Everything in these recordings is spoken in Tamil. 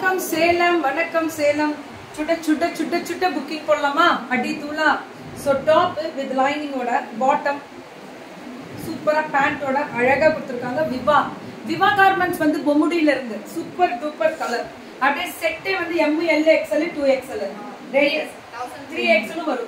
வணக்கம் சேலம், வணக்கம் சேலம். சுட சுட சுட சுட புக்கிங் போடலாமா? அடி தூளா. ஸோ டாப் வித் லைனிங்கோட, பாட்டம் சூப்பரா பேண்டோட அழகா கொடுத்துருக்காங்க. விவா கார்மெண்ட்ஸ் வந்து பொம்முடியில இருந்து சூப்பர் டூப்பர் கலர். அப்படியே செட்டே வந்து ML XL 2XL 3XL வரும்.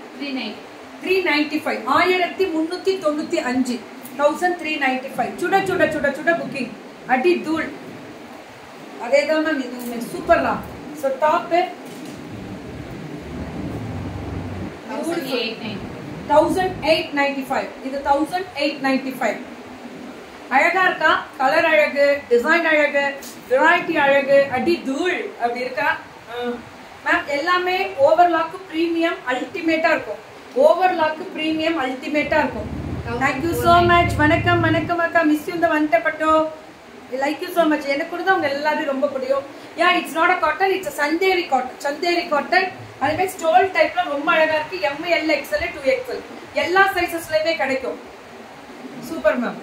1395 1395 1395 சுட சுட சுட சுட புக்கிங் அடி தூள். அதேதான் மேம் இதுவுமே சூப்பர்லா. ஸோ டாப் 1895 இது 1895. அழகா இருக்கா? கலர் அழகு, டிசைன் அழகு, வெரைட்டி அழகு, அடி தூள் அப்படி இருக்கா மேம். எல்லாமே ஓவர்லாக் பிரீமியம் அல்டிமேட்டா இருக்கும். ஓவர்லாக் பிரீமியம் அல்டிமேட்டா இருக்கும். Thank you so much. வணக்கம் வணக்கம் அக்கா. மிஸ் யூ இந்த வந்துட்டப்பட்டோ. Like you so much. எனக்கு கூட தான் உங்க எல்லாரும் ரொம்ப பிடிக்கும். Yeah it's not a cotton, it's Chanderi cotton. Chanderi cotton அதுவே ஸ்டோல் டைப்ல ரொம்ப அழகா இருக்கு. ML XL 2XL எல்லா சைசஸ்லயுமே கிடைக்கும். Super ma'am.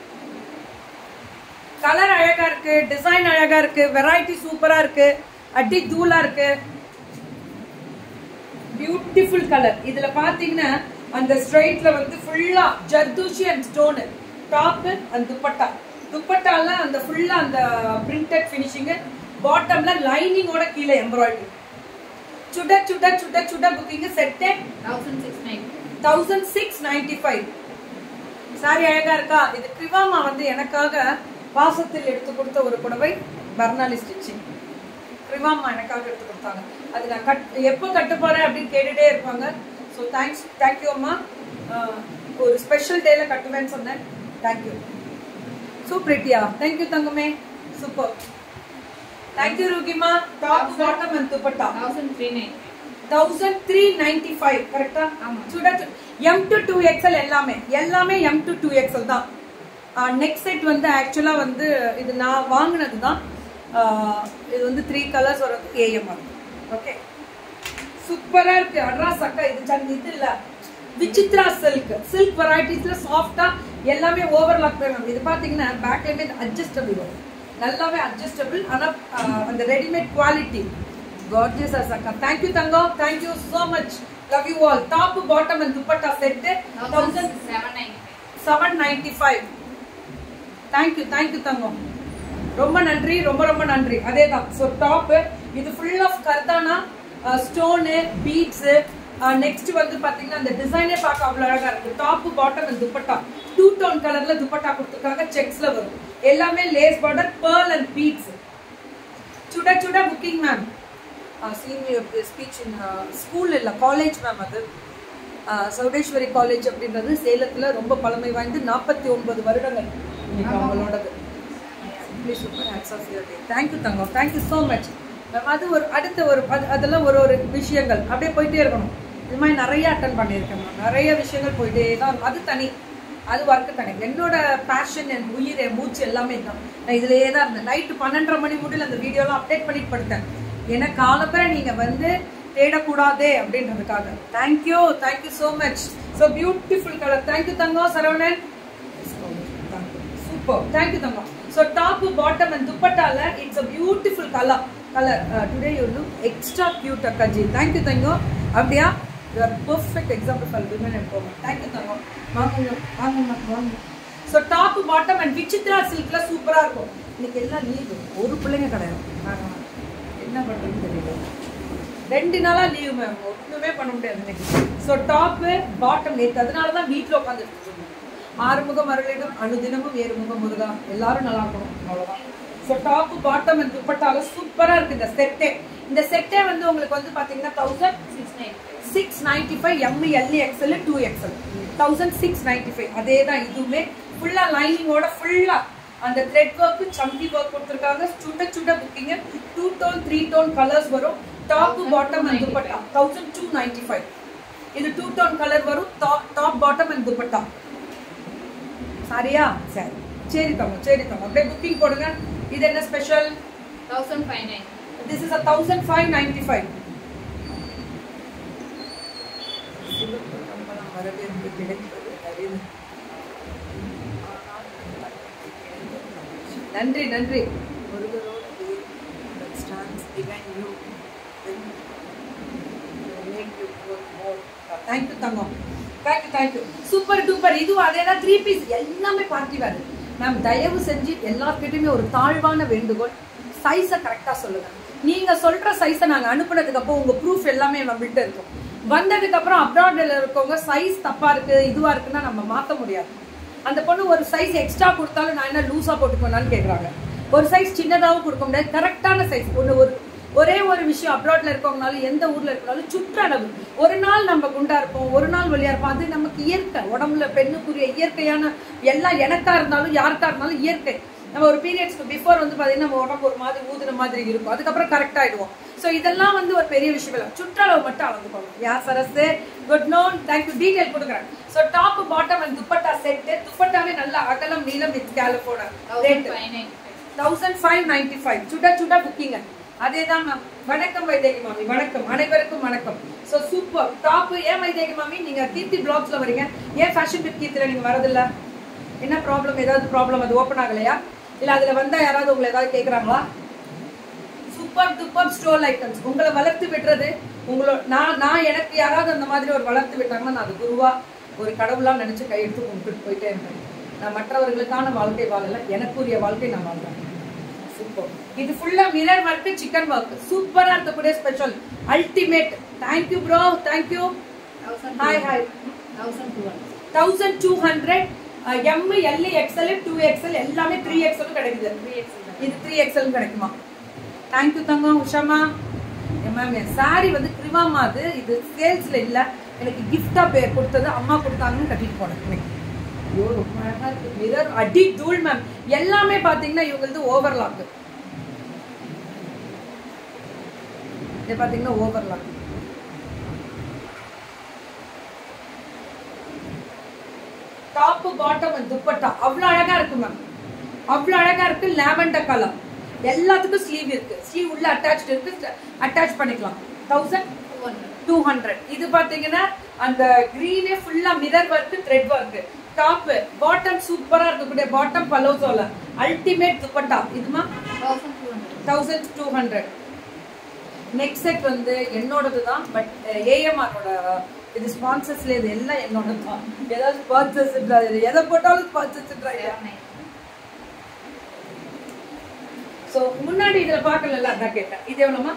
கலர் அழகா இருக்கு, டிசைன் அழகா இருக்கு, வெரைட்டி சூப்பரா இருக்கு, அடி தூளா இருக்கு. Beautiful colour. இதுல பாத்தீங்கன்னா அந்த ஸ்ட்ரைட்ல வந்து ஃபுல்லா zardozi and stone top and dupatta. துப்பட்டால அந்த ஃபுல்லா அந்த பிரிண்டட் ஃபினிஷிங், பாட்டம்ல லைனிங்கோட கீழே எம்ப்ராய்டரி. சுட சுட சுட சுட புக்கிங் செட் 1695. சாரி அழகா இருக்கா? இது கிரிவாமா வந்து எனக்காக வாசத்தில் எடுத்து கொடுத்த ஒரு புடவை. பர்னாலி ஸ்டிச்சிங் கிரிவாமா எனக்காக எடுத்து கொடுத்தாங்க. அது நான் எப்போ கட்ட போறேன் அப்படின்னு கேட்டுட்டே இருப்பாங்க. ஸோ தேங்க்யூ அம்மா. ஒரு ஸ்பெஷல் டேல கட்டுவேன்னு சொன்னேன். தேங்க்யூ. ஸோ பிரிட்டியா. தேங்க்யூ தங்கமே. சூப்பர். தேங்க்யூ ருகிமா. டாப் பாட்டம் அண்ட் துப்பட்டா 1395 கரெக்டா? சுட M to 2XL எல்லாமே M to 2XL தான். நெக்ஸ்ட் செட் வந்து ஆக்சுவலா வந்து இது நான் வாங்கினது தான். இது வந்து 3 கலர்ஸ் வரும். AM okay. சூப்பரா இருக்கு. அட்ராஸ் அக்கா இது இது இல்ல விசித்ரா சில்க் வெரைட்டிஸ்ல சாஃப்டா எல்லாமே ஓவர்லாக் தான். இது பாத்தீங்கன்னா பேக்லயுமே அட்ஜஸ்டபிள் வரும். நல்லாவே அட்ஜஸ்டபிள். ஆனா அந்த ரெடிமேட் குவாலிட்டி gorgeous அக்கா. thank you தங்கம். thank you so much. love you all. top bottom and dupatta set 1795. thank you தங்கம். ரொம்ப நன்றி, ரொம்ப ரொம்ப நன்றி. அதேதான். ஸோ டாப் இது ஃபுல் ஆஃப் கர்தானா ஸ்டோனு பீட்ஸ். நெக்ஸ்ட் வந்து பாத்தீங்கன்னா அந்த டிசைனே பார்க்க அவ்வளவு அழகா இருக்கு. Top bottom and dupatta 2 tone கலர்ல துப்பட்டா கொடுத்துருக்காங்க. செக்ஸ்ல வரும். எல்லாமே lace border, pearl and beads. சுட சுட booking ma'am. Senior speech in school இல்லை காலேஜ் மேம். அது சௌடேஸ்வரி காலேஜ் அப்படின்றது சேலத்துல ரொம்ப பழமை வாய்ந்து 49 வருடங்கள் இன்னைக்கு அவங்களோடது. தேங்க்யூ தங்கம். Thank you so much ma'am. அது ஒரு அடுத்த ஒரு அதெல்லாம் ஒரு ஒரு விஷயங்கள் அப்படியே போயிட்டே இருக்கணும். இது மாதிரி நிறைய அட்டன் பண்ணியிருக்கேன் மேம். நிறைய விஷயங்கள் போயிட்டே தான். அது தனி, அது ஒர்க்கு தனி. என்னோட பேஷன், என் உயிர், என் மூச்சு எல்லாமே தான். நான் இதுலயே தான் இருந்தேன். நைட்டு 12:30 மணி முடியல அந்த வீடியோலாம் அப்டேட் பண்ணிட்டு படுத்தேன். ஏன்னா காலப்பரை நீங்க வந்து தேடக்கூடாதே அப்படின்றதுக்காக. Thank you so much. So beautiful colour. Thank you தங்கம். சரவணன் சூப்பர். தேங்க்யூ தங்கம். ஸோ டாப் பாட்டம் அண்ட் துப்பட்டால it's a beautiful colour. Today you look extra cute அக்காஜி. தேங்க்யூ தங்கம். அப்படியா? You are perfect example for women empowerment. Thank you தங்கம். வாங்க. So top bottom and Vichitra சில்க்ல சூப்பரா இருக்கும். இன்னைக்கு எல்லாம் லீவு, ஒரு பிள்ளைங்க கிடையாது. என்ன பண்றதுன்னு தெரியல. 2 நாளா லீவ் மேம். ஒண்ணுமே பண்ண முடியாது இன்னைக்கு. ஸோ டாப் பாட்டம் நேற்று அதனாலதான் வீட்டுல உட்காந்துட்டு இருக்கோம். ஆறுமுகம் அருளிடம் அனுதினமும் ஏறுமுகம் முருகா. எல்லாரும் நல்லா இருக்கணும், அவ்வளவுதான். ஸோ டாப் பாட்டம் அண்ட் துப்பட்டால சூப்பரா இருக்கு இந்த செட்டே. இந்த செட்டே வந்து உங்களுக்கு வந்து பாத்தீங்கன்னா 1695 ML XL 2XL 1695. அதே தான் இதுவுமே. ஃபுல்லா லைனிங்கோட ஃபுல்லா அந்த த்ரெட் ஒர்க், சம்பி ஒர்க் கொடுத்துருக்காங்க. சுட சுட புக்கிங். 2 டோன் 3 டோன் கலர்ஸ் வரும். Top bottom and dupatta 1295. இது 2 டோன் கலர் வரும். Top bottom and dupatta. சரியா? சரி தங்க. அப்படியே புக்கிங் போடுங்க. இது என்ன ஸ்பெஷல்? 1590. This is 1595. நன்றி. even you make you work more. Thank you தங்கம். Thank you. Super duper. இது அதேதான் 3 பீஸ் எல்லாமே பார்ட்டி வேர். மேம் தயவு செஞ்சு எல்லார்கிட்டயுமே ஒரு தாழ்வான வேண்டுகோள், சைஸை கரெக்டா சொல்லுங்க. நீங்க சொல்ற சைஸை நாங்க அனுப்புனதுக்கு அப்புறம் உங்க ப்ரூஃப் எல்லாமே நம்மள்கிட்ட இருக்கும். வந்ததுக்கு அப்புறம் அப்ராட்ல இருக்கவங்க சைஸ் தப்பா இருக்கு இதுவா இருக்குன்னா நம்ம மாத்த முடியாது. அந்த பொண்ணு ஒரு சைஸ் எக்ஸ்ட்ரா கொடுத்தாலும் நான் என்ன லூஸா போட்டுக்கோனான்னு கேக்குறாங்க. ஒரு சைஸ் சின்னதாகவும் கொடுக்க முடியாது, கரெக்டான சைஸ். ஒரே ஒரு விஷயம், அப்ராட்ல இருக்கவங்கனாலும் எந்த ஊர்ல இருக்கனாலும் சுற்றளவு. ஒரு நாள் நம்ம குண்டா இருப்போம், ஒரு நாள் வழியா இருப்போம். அது நமக்கு இயற்கை. உடம்புல பெண்ணுக்குரிய இயற்கையான எல்லாம் எனக்கா இருந்தாலும் யாருக்கா இருந்தாலும் இயற்கை. நம்ம ஒரு பீரியட்ஸ்க்கு பிஃபோர் வந்து பாத்தீங்கன்னா நம்ம உடம்பு ஒரு மாதிரி ஊதுன மாதிரி இருக்கும், அதுக்கப்புறம் கரெக்ட் ஆயிடுவோம். ஸோ இதெல்லாம் வந்து ஒரு பெரிய விஷயம் இல்லை, சுற்றளவு மட்டும் அளந்துக்கோங்க. Yeah Saras good noon. Thank you. Detail கொடுக்குறேன். So top bottom and dupatta செட்டு. துப்பட்டாவே நல்ல அகலம் நீளம் வித் கேலஃபோட ரேட் 1595. சுட சுட புக்கிங்க. அதேதான் மேம். வணக்கம் வைதேகி மாமி. வணக்கம் அனைவருக்கும் வணக்கம். So super top. ஏன் வைதேகி மாமி நீங்க கீர்த்தி பிளாக்ஸ்ல வரீங்க, ஏன் ஃபேஷன் வித் கீர்த்தில நீங்க வரதில்ல? என்ன ப்ராப்ளம்? ஏதாவது ப்ராப்ளம்? அது ஓப்பன் ஆகலையா? இல்ல அதுல வந்தா யாராவது உங்களை ஏதாவது கேக்குறாங்களா? சூப்பர் டூப்பர் ஸ்டோல் ஐட்டம்ஸ். உங்களை வளர்த்து விடுறது உங்களோட நான் எனக்கு யாராவது அந்த மாதிரி ஒரு வளர்த்து விட்டாங்கன்னா நான் அது குருவா ஒரு கடவுளா நினைச்சு கையெடுத்து கும்பிட்டு போயிட்டே இருப்பேன். நான் மற்றவர்களுக்கான வாழ்க்கை வாழல, எனக்குரிய வாழ்க்கை நான் வாழ்றேன். சூப்பர். இது ஃபுல்லா மிரர் ஒர்க், சிக்கன் ஒர்க். சூப்பரா இருக்கக்கூடிய special ultimate. Thank you bro. Thank you. Hi hi. 1200 M L XL 2XL எல்லாமே 3XL கிடைக்குது. இது 3XL கிடைக்குமா? தேங்க்யூ தங்கம். உஷாமா மேம் என் சாரி வந்து கிரிவாமா, அது இது சேல்ஸ்ல இல்ல, எனக்கு கிஃப்டா கொடுத்தது, அம்மா கொடுத்தாங்கன்னு கட்டிட்டு போனேன். ஐயோ ரொம்ப அழகா இருக்கு. மிரர் அடி தூள் மேம். எல்லாமே பாத்தீங்கன்னா இவங்களது ஓவர்லாக். இது பாத்தீங்கன்னா overlock. Top bottom and dupatta அவ்வளவு அழகா இருக்கு மேம். அவ்வளவு அழகா இருக்கு. Lavender colour. எல்லாத்துக்கும் ஸ்லீவ் இருக்கு. ஸ்லீவ் உள்ள அட்டாச் இருக்கு, அட்டாச் பண்ணிக்கலாம். 1200. இது பாத்தீங்கன்னா அந்த கிரீனே ஃபுல்லா mirror work, thread work. Top bottom சூப்பரா இருக்கக்கூடிய பாட்டம் பலோசோல அல்டிமேட் துப்பட்டா. இதுமா 1200. நெக்ஸ்ட் செட் வந்து என்னோடது தான், பட் ஏஎம்ஆரோட இது ஸ்பான்சர்ஸ்ல இது எல்லாம் என்னோட தான். ஏதாவது ஸ்பான்சர்ஸ் எதை போட்டாலும் ஸ்பான்சர்ஸ். சோ முன்னாடி இதுல பாக்கல, அதான் கேட்டேன். இது எவ்வளவுமா?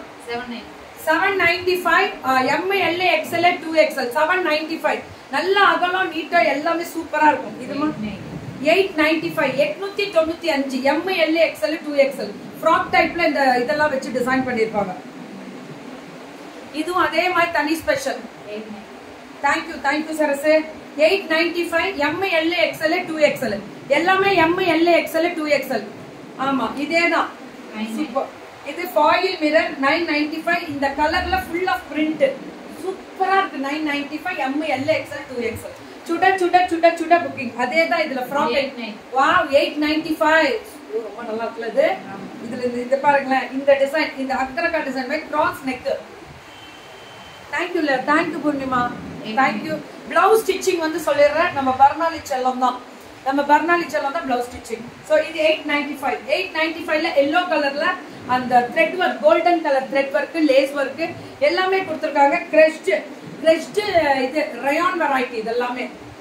795. M L XL 2XL 795. நல்ல அகலம் நீட்டா எல்லாமே சூப்பரா இருக்கும். இதுமா 895. 895. M L XL 2XL frock டைப்ல இந்த இதெல்லாம் வச்சு டிசைன் பண்ணிருப்பாங்க. இதுவும் அதே மாதிரி தனி ஸ்பெஷல். தேங்க்யூ தேங்க்யூ சரசே. 895. M L XL 2XL எல்லாமே M L XL 2XL. ஆமா இதேதான். சூப்பர். இது ஃபாயில் மிரர் 995. இந்த கலர்ல ஃபுல் ஆஃப் பிரிண்ட் சூப்பரா இருக்கு. 995. M L XL 2XL சுட சுட சுட சுட புக்கிங். அதேதான் இதுல ஃப்ராக். வாவ் 895. ரொம்ப நல்லா இருக்குல இது. இதுல இது பாருங்களேன், இந்த டிசைன், இந்த அக்ரகா design by cross neck. Thank you ல. Thank you Poornima. Thank you. Blouse stitching வந்து சொல்லிடுறேன், நம்ம பர்னாலி செல்லம் தான். நம்ம பர்னாலி செல்லம் தான் பிளவுஸ் ஸ்டிச்சிங். சோ இது 895. 895ல எல்லோ கலர்ல அந்த thread work, golden colour thread work, lace work எல்லாமே கொடுத்திருக்காங்க. கிரஷ்ட் இது ரயான் வெரைட்டி. இதெல்லாமே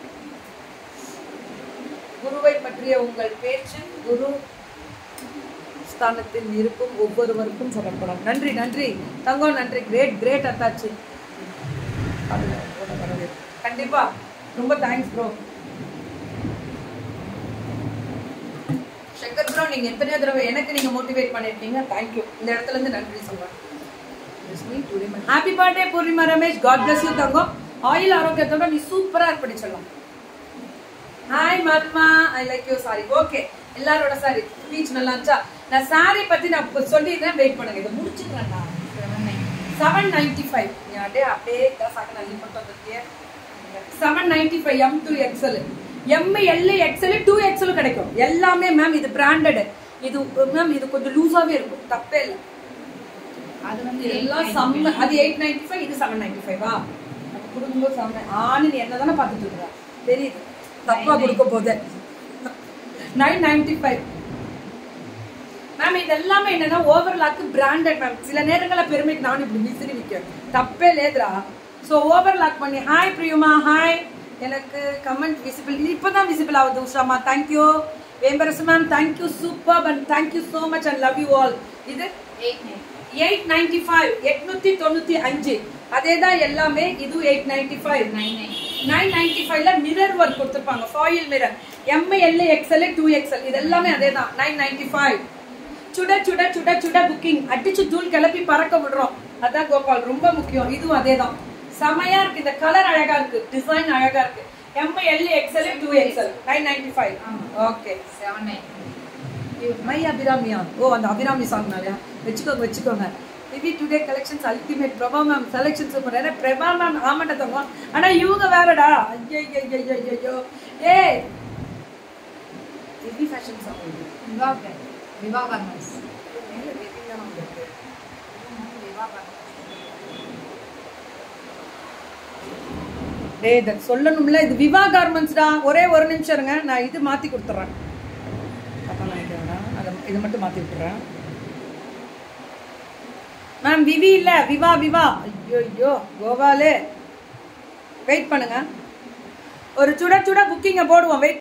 குருவை பற்றிய உங்கள் பேச்சு குரு ஸ்தானத்தில் இருக்கும் ஒவ்வொருவருக்கும் சொல்லப்படும். நன்றி நன்றி தங்கம், நன்றி. கிரேட் கிரேட் அத்தாச்சு. கண்டிப்பா ரொம்ப தேங்க்ஸ் ப்ரோ. சங்கர் ப்ரோ நீங்க எத்தனையோ தடவை எனக்கு நீங்க மோட்டிவேட் பண்ணிருக்கீங்க. தேங்க்யூ. இந்த இடத்துல இருந்து நன்றி சொல்றேன். Happy birthday Poornima Ramesh. God bless you தங்கம். ஆயில் ஆரோக்கியத்தோட நீ சூப்பரா இருப்படி சொல்லலாம். ஹாய் மர்மா, I like you sari. Okay எல்லாரோட சாரி ஸ்பீச் நல்லா இருந்துச்சா? நான் சாரி பத்தி நான் சொல்லிடுறேன், வெயிட் பண்ணுங்க. இதை முடிச்சுக்கிறேன்டா. 795. அப்படியே சாக்க நல்லி மட்டும் வந்துருக்கேன். 795 M 2XL. M L XL 2XL கிடைக்கும் எல்லாமே மேம். இது பிராண்டட். இது மேம் இது கொஞ்சம் லூஸாவே இருக்கும், தப்பே இல்லை. அது வந்து எல்லாம் சம்ம. அது 895, இது 795. வா நம்ம கொடுக்கும்போது சம்ம ஆனு நீ என்ன தானே பார்த்துட்டு இருக்கா, தெரியுது. தப்பா கொடுக்க போது 995. மேம் இது எல்லாமே என்னன்னா ஓவர்லாக் பிராண்டட் மேம். சில நேரங்களில் பெருமைக்கு நானும் இப்படி விசிறி நிற்கிறேன், தப்பே லேதுரா. ஸோ ஓவர்லாக் பண்ணி ஹாய் பிரியுமா ஹாய். எனக்கு கமெண்ட் விசிபிள் இப்போதான் விசிபிள் ஆகுது. உஷாமா thank you. Vembarasu ma'am thank you super and thank you so much and love you all. இது 895 895 அதே தான் எல்லாமே. இது 895 995ல மிரர் ஒர்க் கொடுத்துருப்பாங்க, foil mirror. ML XL 2XL இது எல்லாமே அதே தான் 995. சுட சுட சுட சுட புக்கிங் அடிச்சு தூள் கிளப்பி பறக்க விடுறோம். அதான் கோபால் ரொம்ப முக்கியம். இதுவும் அதே தான், செமையா இருக்கு. இந்த கலர் அழகா இருக்கு, டிசைன் அழகா இருக்கு. ML XL 2XL 995. Okay 79 my அபிராமியா. ஓ அந்த அபிராமி சாங்னாலயா? வச்சுக்கோங்க. விவி today collections ultimate. Prabha ma'am selection super. ஏன்னா பிரபா மேம் ஆமாட்ட தங்கம். ஆனா இவங்க வேறடா. ஐயோ ஏ விவி ஃபேஷன் சாங் விவா கார்மெண்ட்ஸ். டேய் இத சொல்லணும்ல, இது விவா கார்மெண்ட்ஸ்டா. ஒரே ஒரு நிமிஷம் இருங்க, நான் இது மாத்தி கொடுத்துறேன். அப்ப நான் இது மட்டும் மாத்தி விட்டுறேன் மேம். விவி இல்ல விவா. ஐயோ கோபாலே வெயிட் பண்ணுங்க, ஒரு சுட சுட புக்கிங்க போடுவோம். வெயிட்